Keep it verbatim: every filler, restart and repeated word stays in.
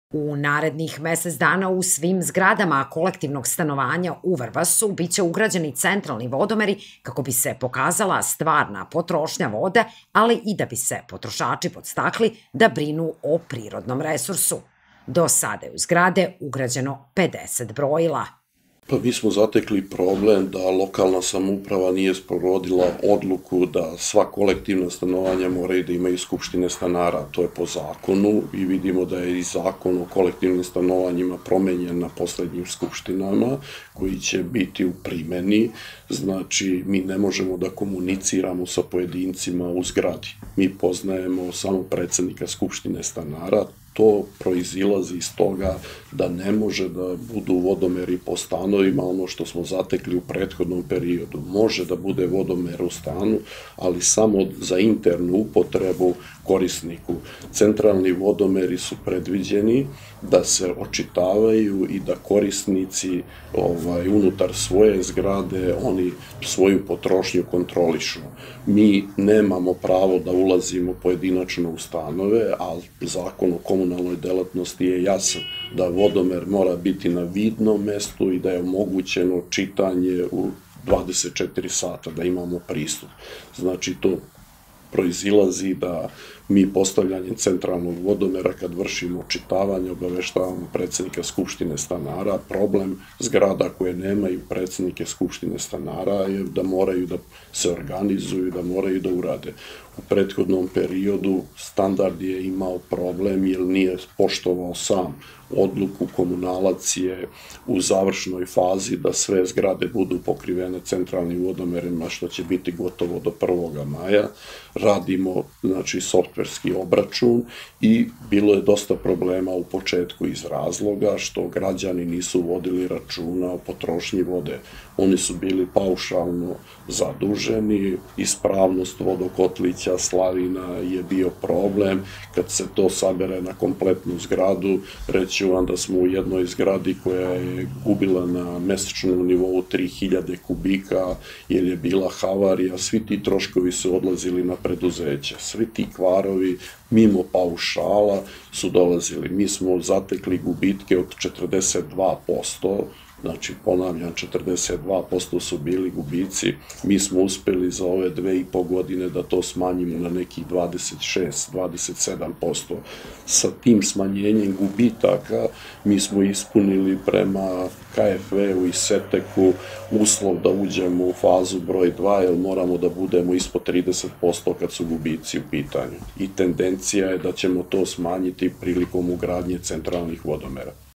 U narednih mesec dana u svim zgradama kolektivnog stanovanja u Vrbasu biće ugrađeni centralni vodomeri kako bi se pokazala stvarna potrošnja vode, ali i da bi se potrošači podstakli da brinu o prirodnom resursu. Do sada je u zgrade ugrađeno pedeset brojila. Pa mi smo zatekli problem da lokalna samouprava nije sprovodila odluku da sva kolektivna stanovanja moraju da imaju skupštine stanara, to je po zakonu i vidimo da je i zakon o kolektivnim stanovanjima promenjen na poslednjim skupštinama koji će biti u primeni, znači mi ne možemo da komuniciramo sa pojedincima u zgradi. Mi poznajemo samo predsednika skupštine stanara, to proizilazi iz toga da ne može da budu vodomeri po stanovima, ono što smo zatekli u prethodnom periodu. Može da bude vodomer u stanu, ali samo za internu upotrebu korisniku. Centralni vodomeri su predviđeni da se očitavaju i da korisnici unutar svoje zgrade oni svoju potrošnju kontrolišu. Mi nemamo pravo da ulazimo pojedinačno u stanove, ali zakon o komunalnoj delatnosti je jasan da vodomer mora biti na vidnom mestu i da je omogućeno čitanje u dvadeset četiri sata, da imamo pristup. Znači to proizilazi da mi postavljanjem centralnog vodomera kad vršimo očitavanje obaveštavamo predsednika skupštine stanara. Problem zgrada koje nemaju predsednike skupštine stanara je da moraju da se organizuju, da moraju da urade. U prethodnom periodu standard je imao problem jer nije poštovao sam odluku, komunalac je u završnoj fazi da sve zgrade budu pokrivene centralnim vodomerima, što će biti gotovo do prvog maja. Radimo, znači, softverski obračun i bilo je dosta problema u početku iz razloga što građani nisu vodili računa o potrošnji vode. Oni su bili paušalno zaduženi, ispravnost vodokotlića, slavina je bio problem. Kad se to sabere na kompletnu zgradu, reći vam da smo u jednoj zgradi koja je gubila na mesečnom nivou tri hiljade kubika jer je bila havarija, svi ti troškovi su odlazili na preduzeće. Svi ti kvarovi mimo paušala su dolazili. Mi smo zatekli gubitke od četrdeset dva posto, znači ponavljam, četrdeset dva posto su bili gubici. Mi smo uspeli za ove dve i po godine da to smanjimo na nekih dvadeset šest do dvadeset sedam posto. Sa tim smanjenjem gubitaka mi smo ispunili prema K F V-u i Seteku uslov da uđemo u fazu broj dva, jer moramo da budemo ispod trideset posto kad su gubici u pitanju. I tendencija je da ćemo to smanjiti prilikom ugradnje centralnih vodomera.